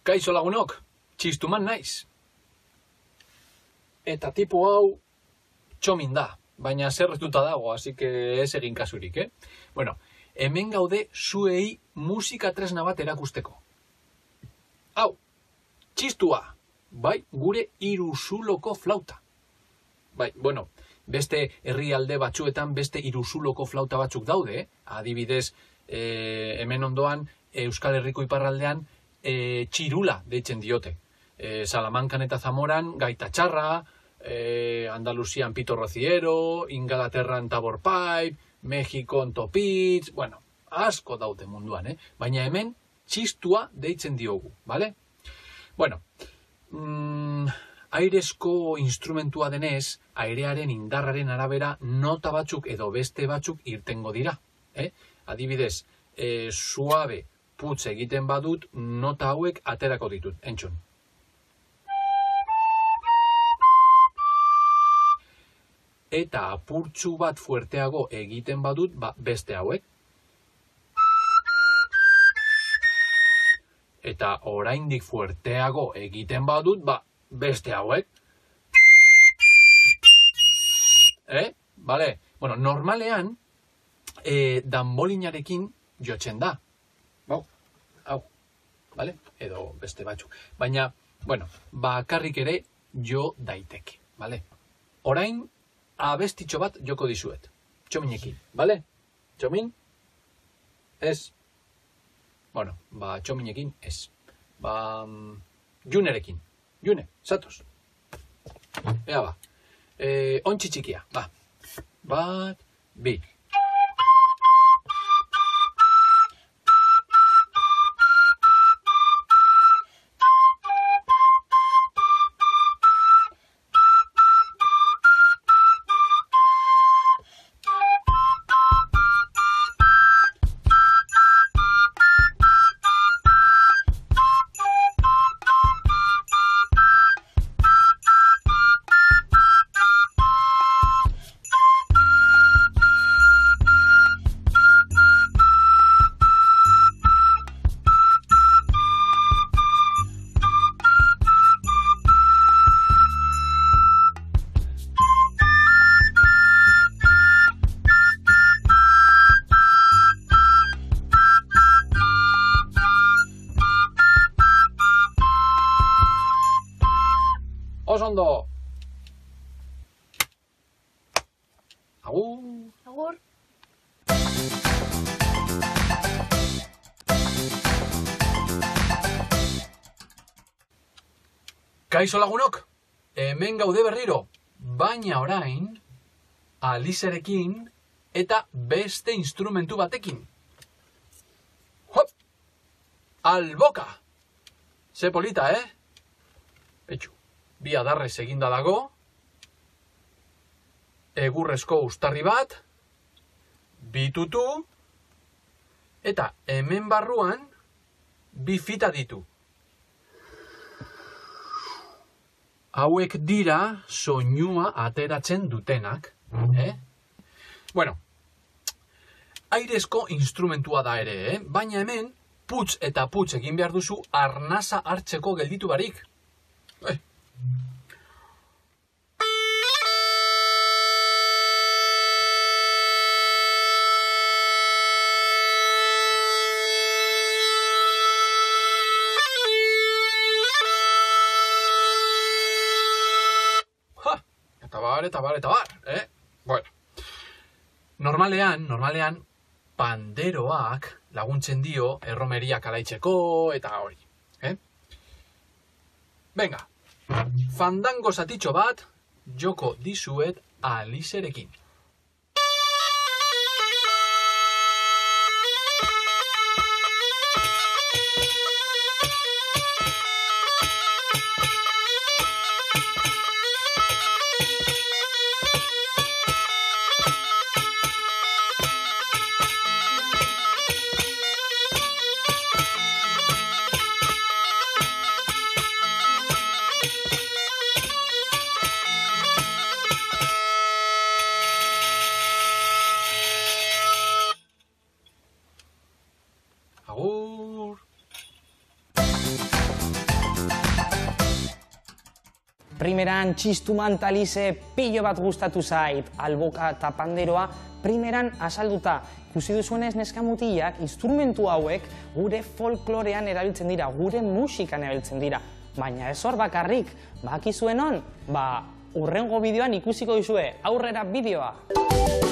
Kaixo lagunok, txistuman naiz. Eta tipo hau txomin da, baina zerretuta dago, así que ez egin kasurik, Bueno, hemen gaude zuei musika tresna bat erakusteko. Hau, txistua, bai, gure iruzuloko flauta. Bai, bueno, beste herrialde batzuetan beste iruzuloko flauta batzuk daude, adibidez, hemen ondoan, Euskal Herriko iparraldean, txirula deitzen diote. Salamankan eta Zamoran gaita txarra, Andaluzian pito rociero, Ingalaterran tabor pipe, Mexikon topitz, bueno, asko daute munduan, baina hemen txistua deitzen diogu, bale? Bueno, airezko instrumentua denez, airearen indarraren arabera nota batzuk edo beste batzuk irtengo dira. Adibidez, suabe putz egiten badut, nota hauek aterako ditut, entzun. Eta apurtxu bat fuerteago egiten badut, beste hauek. Eta oraindik fuerteago egiten badut, beste hauek. Bale? Bueno, normalean, danbolinarekin jotzen da. Hau, bale? Edo beste batzuk. Baina, bueno, bakarrik ere jo daiteke, bale? Orain, abestitxo bat joko dizuet. Txominekin, bale? Txomin? Ez. Bueno, txominekin ez. Junerekin. June, zatoz. Ea ontsi txikia, Bat, bi. Osondo! Agur! Agur! Kaixo lagunok, hemen gaude berriro, baina orain, Alizerekin eta beste instrumentu batekin. Hop! Alboka! Ze polita, Etxu. Bi adarrez eginda dago, egurrezko uztarri bat, bitutu, eta hemen barruan bi fita ditu. Hauek dira soinua ateratzen dutenak, Bueno, airezko instrumentua da ere, baina hemen putz eta putz egin behar duzu arnasa hartzeko gelditu barik. Eta bar. Bueno. Normalean, panderoak laguntzen dio erromeriak alaitzeko eta hori. Venga, fandango zatitxo bat joko dizuet Alizerekin. primeran txistu mantalize pilo bat gustatu zait, alboka eta panderoa primeran azalduta. Ikusi duzuenez neska mutilak, instrumentu hauek gure folklorean erabiltzen dira, gure musikan erabiltzen dira. Baina ez hor bakarrik, bakizuen hon, hurrengo bideoan ikusiko duzue, aurrera bideoa!